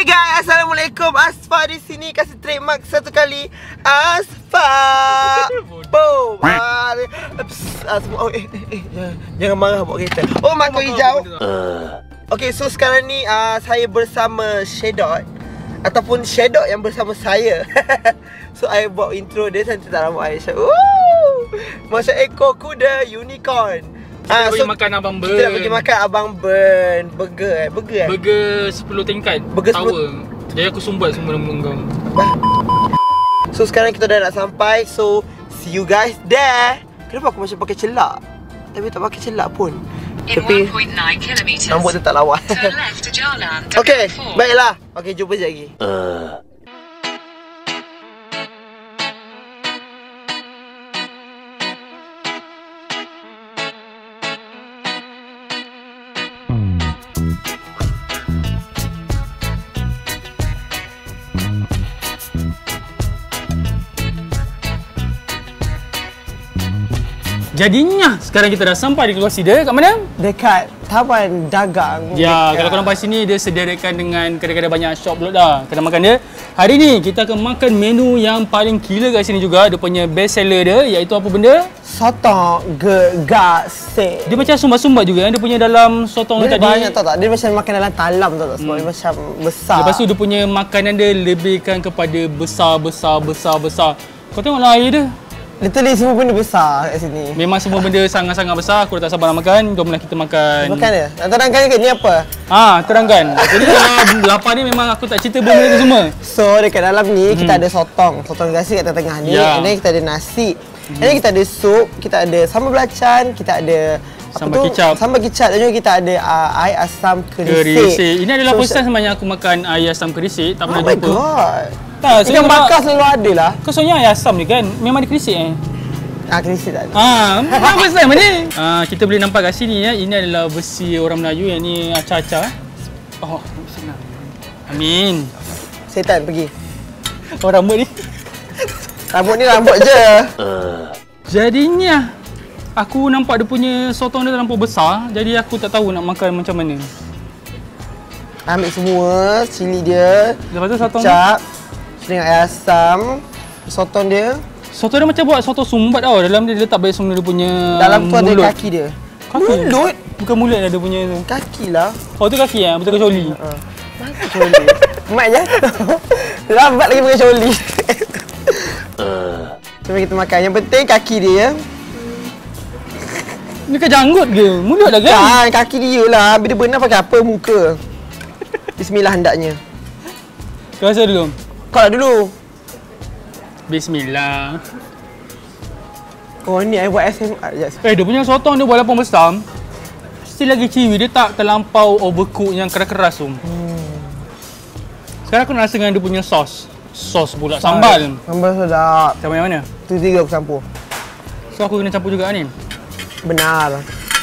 Hey guys, Assalamualaikum. Asfa di sini, kasih trademark satu kali. Asfa. Boom. Jangan marah buat kereta. Oh, mangkuk hijau. Okay, so sekarang ni saya bersama Shadot ataupun Shadot yang bersama saya. So I buat intro dia, cantik tak rambut Aisyah. Macam ekor kuda unicorn. Kita bagi makan Abang Ben. Kita nak bagi makan Abang Ben. Burger Burger 10 tingkat. Burger tower. Jadi aku sumbat semua nama kau. So sekarang kita dah nak sampai. So see you guys there. Kenapa aku macam pakai celak? Tapi tak pakai celak pun. Tapi rambut dia tak lawa. Okay, baiklah. Okay, jumpa je lagi. Jadinya sekarang kita dah sampai di lokasi dia. Kat mana? Dekat Taman Dagang. Ya, kalau korang nampak sini dia sediakan dengan kedai-kedai banyak shop pula dah. Kedai makan dia. Hari ni kita akan makan menu yang paling gila kat sini juga. Dia punya best seller dia, iaitu apa benda? Sotong gegase. Dia macam sumbat-sumbat juga. Dia punya dalam sotong dia tadi. Banyak tau tak? Dia macam makan dalam talam tau tak? Sebab dia macam besar. Lepas tu dia punya makanan dia lebihkan kepada besar. Kau tengoklah air dia. Literally semua benda besar kat sini. Memang semua benda sangat-sangat besar. Aku dah tak sabar nak makan. Jomlah kita makan. Makan dia? Nak terangkan ke ni apa? Terangkan. Jadi kalau lapar ni memang aku tak cerita benda tu semua. So dekat dalam ni kita ada sotong gasi kat tengah ni. And then kita ada nasi. And then kita ada sup, kita ada sambal belacan, kita ada sambal kicap dan juga kita ada air asam kerisik. Ini adalah first time sebenarnya aku makan air asam kerisik. Tak pernah jumpa. Oh my god. Tak, ikan bakar selalu ada lah. Kau soalnya air asam ni kan? Memang ada kerisik kerisik tak ada. Memang first time ni. Kita boleh nampak kat sini ya. Ini adalah versi orang Melayu. Yang ni acar-acar. Oh, bismillah. Amin. Setan pergi. Oh, rambut ni. Rambut ni rambut je. Jadinya aku nampak dia punya sotong dia terlampau besar. Jadi aku tak tahu nak makan macam mana. Ambil semua cili dia. Lepas tu sotong kicap dengan air asam. Sotong dia. Sotong dia macam buat soto sumbat tau. Dalam dia letak balik semua dia punya dalam tu mulut. ada kaki dia. Kaki? Mulut? Bukan mulut lah dia punya tu. Kaki lah. Oh tu kaki betul ke coli? Mana coli? Mat jatuh. Lambat lagi pakai coli. Cuma kita makan. Yang penting kaki dia. Ni kan janggut ke? Mulut lah kan? Kaki dia lah. Bila benar pakai apa muka? Bismillah hendaknya. Kau rasa dulu? Kau lah dulu. Bismillah. Oh ni I buat SMR. Dia punya sotong dia walaupun besar, still lagi ciwi. Dia tak terlampau overcook yang keras-keras tu. Sekarang aku nak rasa dengan dia punya sos. Sos pula, sambal. Sambal sedap. Sambal yang mana? Tu 3 aku campur. So aku kena campur juga ni? Benar.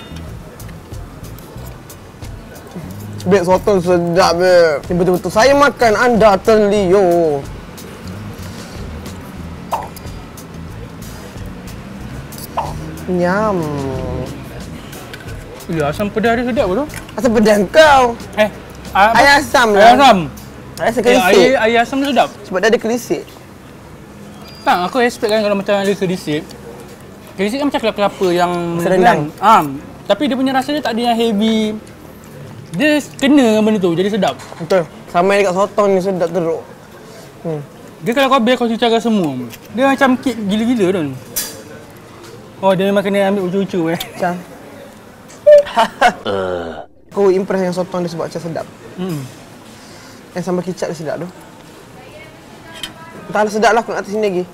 Bek sotong sedap bek. Ni betul-betul saya makan anda terliur. Nyam. Asam pedas dia sedap tu. Asam pedas kau. Air asam lah. Air asam. Air asam kerisik. Air asam tu sedap. Sebab dia ada kerisik. Tak, aku expect kan kalau macam ada kerisik. Kerisik kan macam kelapa-kelapa yang serendang. Tapi dia punya rasa dia tak ada yang heavy. Dia kena benda tu, jadi sedap. Betul. Sama dekat sotong ni sedap teruk. Dia kalau kau habis kau cucakan semua. Dia macam kek gila-gila tu. Oh, dia memang kena ambil ucu-ucu Macam. Kau impress dengan sotong dia sebab macam sedap. Yang sambal kicap dia sedap tu. Entahlah sedap lah, aku nak atas sini lagi.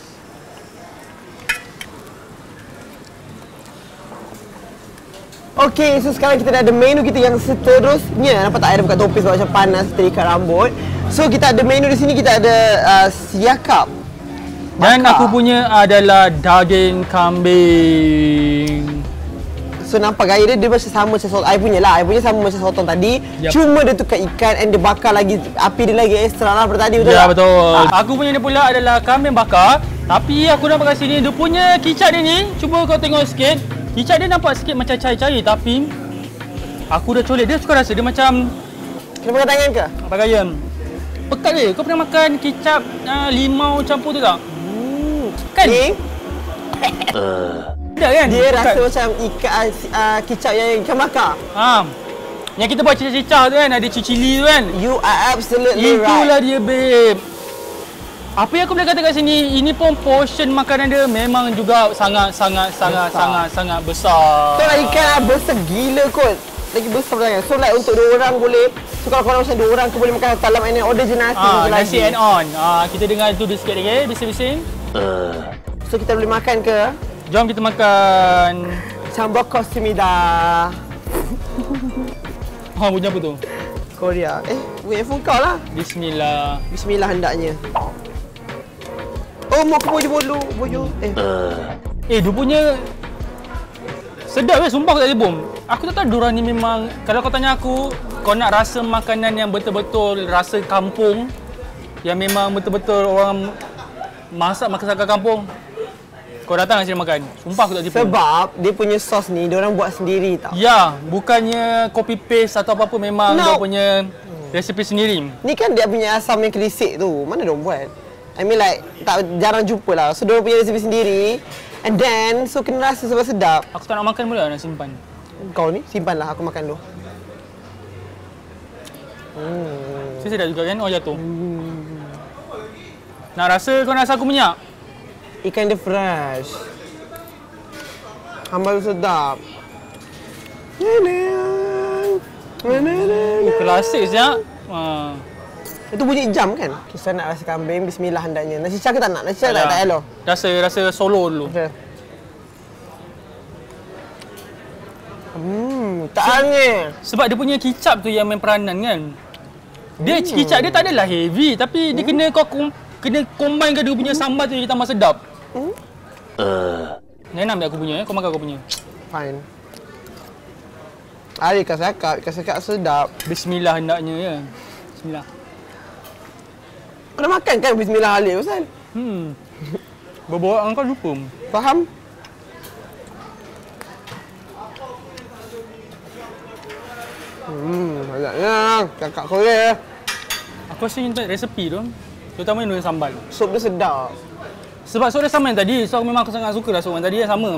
Okay, so sekarang kita dah ada menu kita yang seterusnya. Nampak tak? Ada buka topi sebab macam panas terikat rambut. So kita ada menu di sini, kita ada siakap. Dan aku punya adalah daging kambing. So nampak gaya dia macam sama macam sotong. I punya lah, I punya sama macam sotong tadi. Cuma dia tukar ikan and dia bakar lagi, api dia lagi extra lah daripada tadi, betul tak? Ya, betul. Aku punya ni pula adalah kambing bakar. Tapi aku nampak kat sini, dia punya kicap dia ni, cuba kau tengok sikit. Kicap dia nampak sikit macam cair-cair, tapi aku dah colek. Dia suka rasa dia macam... Kena pakai tangan ke? Pakai ayam. pekat dia. Kau pernah makan kicap limau campur tu tak? Kan? Ni Ada kan? dia Pekat. rasa macam kicap yang ikan bakar. Yang kita buat cicah-cicah tu kan, ada cili tu kan. You are absolutely Itulah right. dia, babe. Apa yang aku boleh kata kat sini, ini pun portion makanan dia memang juga sangat besar. Tu lah ikan besar gila kot. Lagi besar sangat. So like untuk 2 orang boleh. So kalau korang macam 2 orang ke boleh makan dalam and then order je nasi je lagi. Nasi and on. Kita dengar tu sikit lagi, bising-bising. So kita boleh makan ke? Jom kita makan. Chambok kosimida. Bunyi apa tu? Korea. Wait, phone kau lah. Bismillah. Bismillah hendaknya. Oh, mau ke bojo. Dia punya sedap sumpah aku tak boleh bom. Aku tak tahu diorang ni memang, kalau kau tanya aku, kau nak rasa makanan yang betul-betul rasa kampung, yang memang betul-betul orang masak masakan kampung, kau datang kat sini makan. Sumpah aku tak tipu. Sebab dia punya sos ni diorang buat sendiri tau. Ya, bukannya copy paste atau apa-apa, memang dia punya resipi sendiri. Ni kan dia punya asam yang kerisik tu. Mana diorang buat? I mean like jarang jumpa lah. So diorang punya resipi sendiri. And then so kena rasa sebab sedap. Aku tak nak makan pula, nak simpan. Kau ni simpanlah, aku makan dulu. Sedap juga kan? Oh jatuh. Nak rasa, kau nak rasa aku minyak? Ikan dia fresh. Hambal tu sedap. Klasik siap. Itu bunyi jam kan? Kisah nak rasa kambing, bismillah hendaknya. Nasi cah ke tak nak? Nasi cah tak elok. Rasa solo dulu. Okay. Tak angin. Sebab dia punya kicap tu yang main peranan kan. Dia kicap dia tak adalah heavy, tapi dia kena kena combine dia punya sambal tu jadi tambah sedap. Jangan ambil aku punya, kau makan aku punya. Fine. Ikan sakap sedap. Bismillah hendaknya ya. Bismillah. Kau dah makan kan bismillah Alif pasal? Berbual kau lupa. Faham? Agaknya kakak Korea. Aku rasa minta resepi tu. Terutamanya dengan sambal. Sup dia sedap. Sebab sup dia sama yang tadi. So memang aku sangat suka lah sup yang tadi yang sama.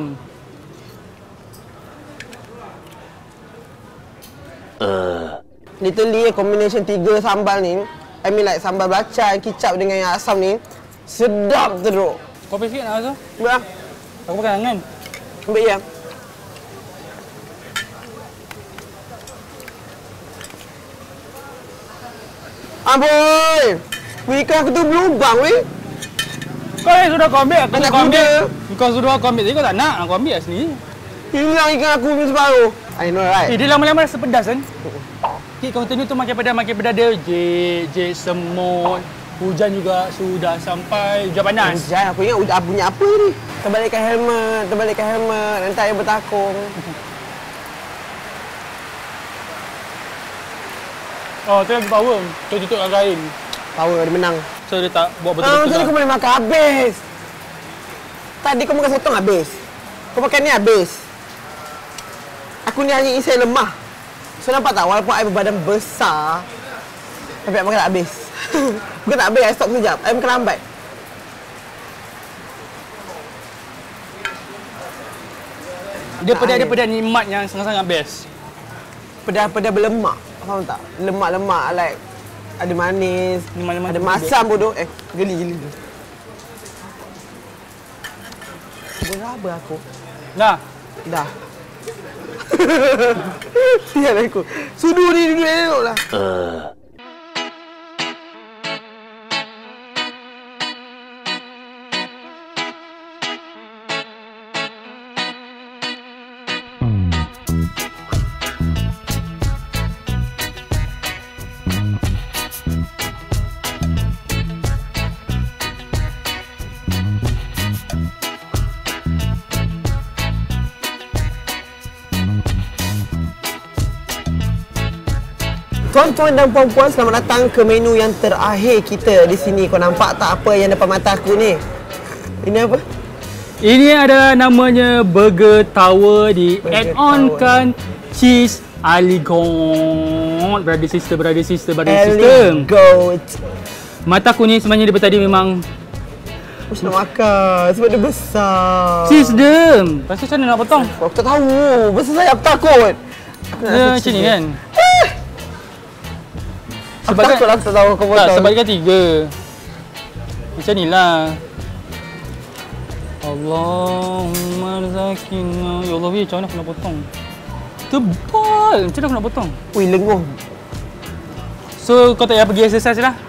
Literally combination 3 sambal ni, I mean like sambal belacan, kicap dengan yang asam ni sedap teruk. Kau sikit nak rasa? Ambil lah. Aku pakai tangan. Ambil ya. Aboy! Ikan aku tu berlubang weh. Kau yang sudah kau ambil, aku Anak kau ambil. kuda. Kau suruh aku ambil, jadi kau tak nak. Aku ambil lah sendiri. Hilang ikan aku punya separuh. I know right. Dia lama-lama rasa pedas kan? Okay, kontinue tu makin pedas dia. Jek, semut. Hujan juga sudah sampai. Hujan panas. Hujan, aku ingat punya apa ni? Terbalikkan helmet. Nanti air bertakung. Oh, tu lagi power. Tu tutup dengan kain. Power, dia menang. So dia tak buat betul-betul Tadi kau boleh makan habis. Tadi kau makan sotong habis. Kau makan ni habis. Aku ni hanya isi lemah. So nampak tak, walaupun I berbadan besar, tapi I makan tak habis. Bukan tak habis, I stop sekejap. I makan lambat. Dia pedas nikmat yang sangat-sangat best. Pedas-pedas berlemak. Faham tak? Lemak-lemak like ada manis, Lemak-lemak ada tu masam bodoh. Geli. Berapa aku? Dah. Dah. Sial aku. Sudu ni duduk elok lah. Tuan-tuan dan puan-puan, selamat datang ke menu yang terakhir kita di sini. Kau nampak tak apa yang depan mata aku ni? Ini apa? Ini ada namanya Burger Tower, di Burger add-on kan cheese Aligot. Brother sister. Aligot. Mata aku ni sebenarnya daripada tadi memang Aku nak makan sebab dia besar. sis dem. Lepas tu macam mana nak potong? Aku tak tahu. Besar saya aku takut. Dia macam ni kan? Aku takut lah aku tak tahu kau potong. Tak, sebab dia kan 3. Macam ni lah. Allahumma rizakina. Ya Allah, macam mana aku nak potong? Tebal. Macam mana aku nak potong? Ui, lenguh. So, kau tak payah pergi exercise lah?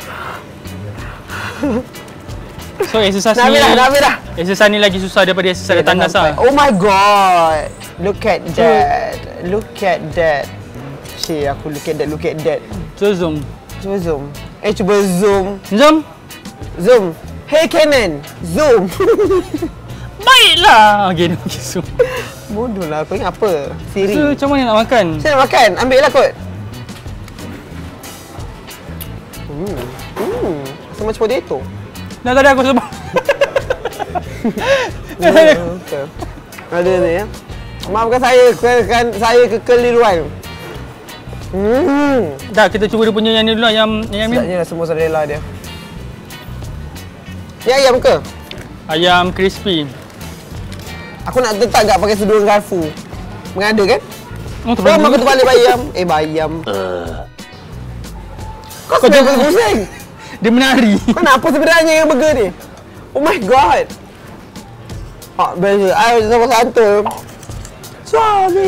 So, exercise ni... Nak habis dah. Exercise ni lagi susah daripada exercise di tandas lah. Oh my god. Look at that. Look at that. Cik, aku look at that. So, zoom. Cuba zoom. Cuba zoom. Zoom? Zoom. Hey Canon, zoom. Baiklah. Okay, dia pergi zoom. Bodoh lah, kau ingat apa? Siri. So, macam mana nak makan? Saya nak makan, ambil lah kot. Rasa macam potato. Dah tadi aku sebab. Okay. Ada ni ya. Maafkan saya, kan saya kekeliruan. Dah, kita cuba dia punya yang ni dulu lah, yang ni. Sedapnya dah semua sarela dia. Ni ayam ke? Ayam crispy. Aku nak letak tak pakai seluruh garfu. Mengada kan? Oh, Kau makan tu balik bayam. Bayam. Kau jangan pusing. Dia menari. Kau nak apa sebenarnya yang burger ni? Oh my god. Biasa. I sama santun. Suami.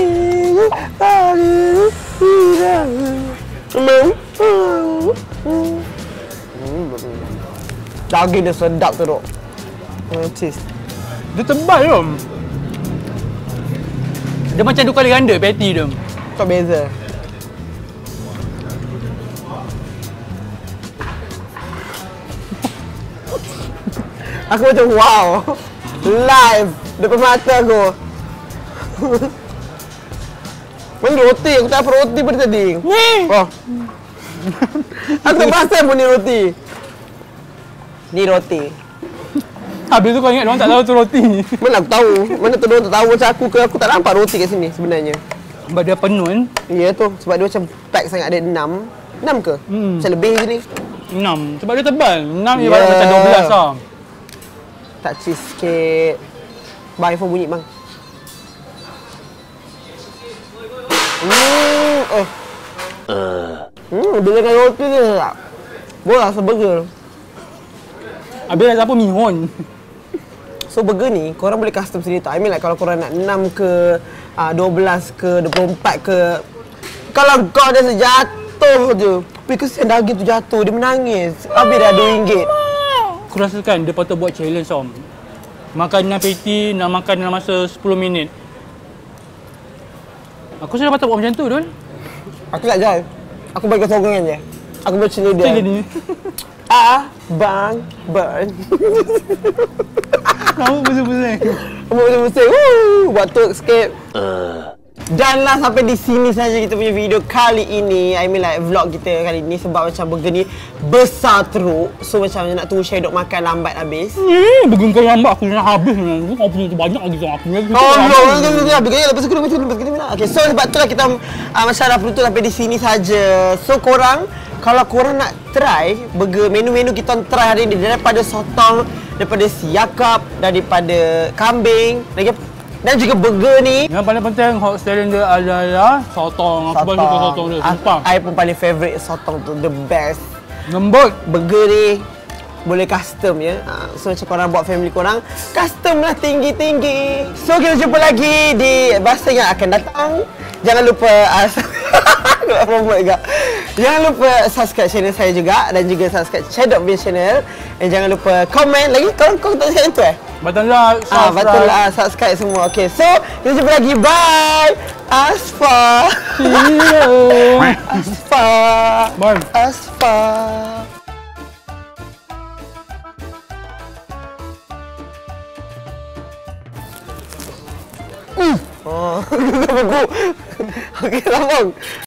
Daging dia sedap tu dok. Cheese. Dia tebal tu. Dia macam 2 kali ganda patty dia. Tak beza. Aku macam wow. Live depan mata aku. Mana roti? Aku tak apa roti pada tadi. Oh. Aku tak perasan pun ni roti. Ni roti. Habis tu kau ingat diorang tak tahu tu roti. Mana aku tahu? Mana tu diorang tak tahu macam aku ke? Aku tak nampak roti kat sini sebenarnya. Sebab dia penuh kan? Ya tu. Sebab dia macam pack sangat ada 6. 6 ke? Macam lebih je ni. 6. Sebab dia tebal. 6 ibarat macam 12 lah. Tak cheese sikit. Bang, iPhone bunyi bang. Bila dengan roti dia tak? Boleh rasa burger. Habis rasa apa mihon. So burger ni, korang boleh custom sendiri tak? I mean like kalau korang nak 6 ke, 12 ke, 24 ke. Kalau kau dah sejatuh je. Because daging tu jatuh, dia menangis. Habis dah RM2. Aku rasakan dia patut buat challenge tau. Makanan patty nak makan dalam masa 10 minit. Aku sudah patut buat macam tu, Dun. Aku tak jalan. Aku bagi sokongan je. Aku bercina dia. Macam ni. Bang, burn. Kamu pusing-pusing. Kamu pusing-pusing. Batuk sikit. Dan lah sampai di sini saja kita punya video kali ini. I mean like vlog kita kali ini. Sebab macam burger ni besar teruk. So macam nak tunggu Shadow makan lambat habis. Burger kau lambat aku nak habis. Kau punya tu banyak lagi sama aku. Lepas tu kena. Okay, so sebab tu lah kita masyarakat perlu sampai di sini saja. So korang, kalau korang nak try burger, menu-menu kita try hari ni daripada sotong, daripada siakap, daripada kambing, dan juga burger ni. Yang paling penting hot selling dia adalah sotong. Aku paling suka sotong dia, sumpah. I pun paling favourite sotong tu, the best. Lembut. Burger ni boleh custom ya. So macam korang buat family korang, custom lah tinggi-tinggi. So kita jumpa lagi di masa yang akan datang. Jangan lupa jangan lupa subscribe channel saya juga dan juga subscribe Shadow punya channel. Dan jangan lupa komen lagi. Kau tak cakap itu Betul lah, subscribe. Betul lah, subscribe semua. Okay, so kita jumpa lagi. Bye. Asfa. Asfa. Bye. Asfa. Oh, okey, sambung.